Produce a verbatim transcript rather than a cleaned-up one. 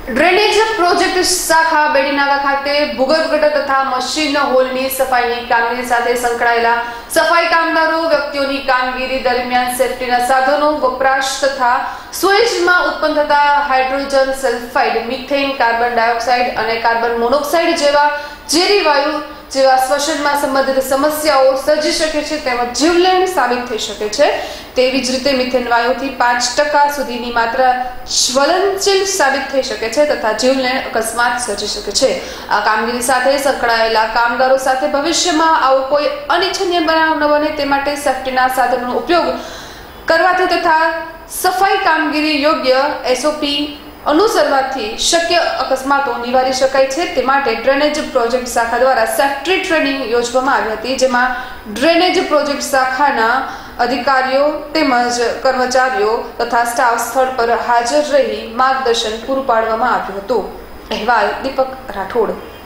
Drainage project શાખા બેડીનાગા ખાતે ભૂગર્ભ ગટર તથા મશીન હોલની સફાઈની કામગીરી સાથે સંકળાયેલા સફાઈ કામદારો વ્યક્તિઓની કામગીરી દરમિયાન સેફટીના સાધનો વપરાશ તથા સ્વેજમાં ઉત્પન્ન થતા hydrogen sulphide, methane, carbon dioxide અને કાર્બન મોનોક્સાઇડ જેવા ઝેરી વાયુ જેવા શ્વસનમાં સંબંધિત સમસ્યાઓ સર્જી શકે છે તેમજ જીવલેણ સાબિત થઈ શકે છે। તેવી જ રીતે મિથેન વાયુથી પાંચ ટકા સુધીની માત્રા જ્વલનશીલ સાબિત થઈ શકે છે તથા જીવલેણ અકસ્માત સર્જી શકે છે। આ કામગીરી સાથે સંકળાયેલા કામદારો સાથે ભવિષ્યમાં આવો કોઈ અનિચ્છનીય બનાવ ન બને તે માટે સેફટીના સાધનોનો ઉપયોગ કરવાથી તથા સફાઈ કામગીરી યોગ્ય એસઓપી અનુસરવાથી શક્ય અકસ્માતો નિવારી શકાય છે। તે માટે ડ્રેનેજ પ્રોજેક્ટ શાખા દ્વારા સેફટી ટ્રેનિંગ યોજવામાં આવી હતી, જેમાં ડ્રેનેજ પ્રોજેક્ટ શાખાના અધિકારીઓ તેમજ કર્મચારીઓ તથા સ્ટાફ સ્થળ પર હાજર રહી માર્ગદર્શન પૂરું પાડવામાં આવ્યું હતું। અહેવાલ દીપક રાઠોડ।